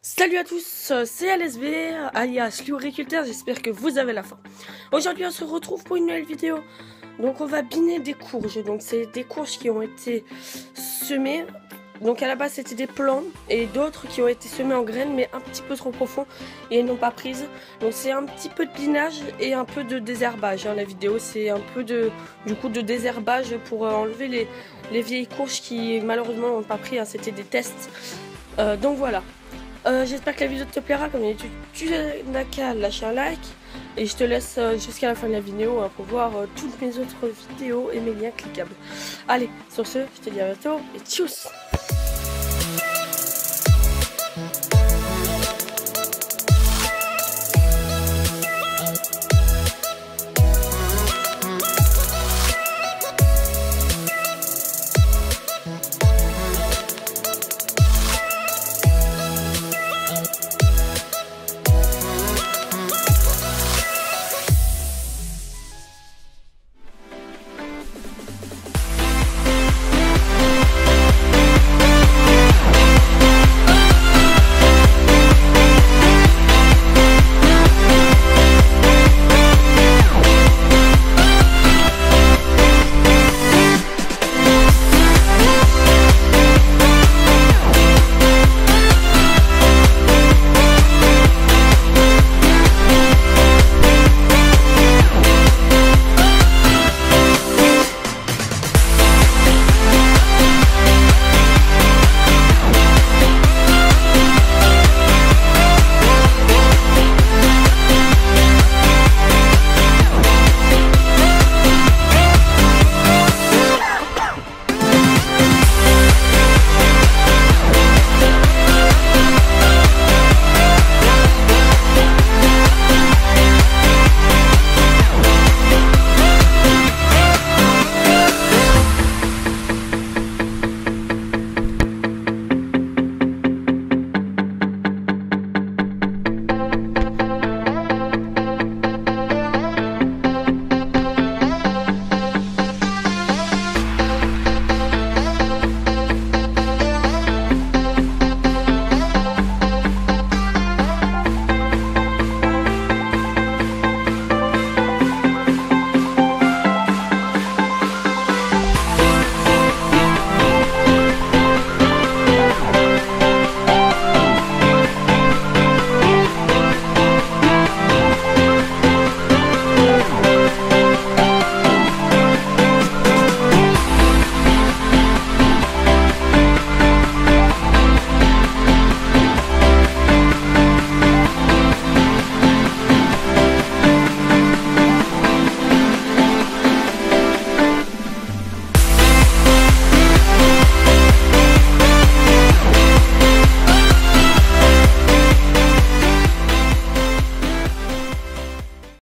Salut à tous, c'est LSB, alias Lioriculteur, j'espère que vous avez la forme. Aujourd'hui on se retrouve pour une nouvelle vidéo. Donc on va biner des courges, donc c'est des courges qui ont été semées. Donc à la base c'était des plants et d'autres qui ont été semés en graines mais un petit peu trop profond et elles n'ont pas prise. Donc c'est un petit peu de binage et un peu de désherbage, la vidéo c'est un peu de désherbage pour enlever les vieilles courges qui malheureusement n'ont pas pris, c'était des tests. Donc voilà. J'espère que la vidéo te plaira. Comme d'habitude, tu n'as qu'à lâcher un like. Et je te laisse jusqu'à la fin de la vidéo pour voir toutes mes autres vidéos et mes liens cliquables. Allez, sur ce, je te dis à bientôt et tchuss!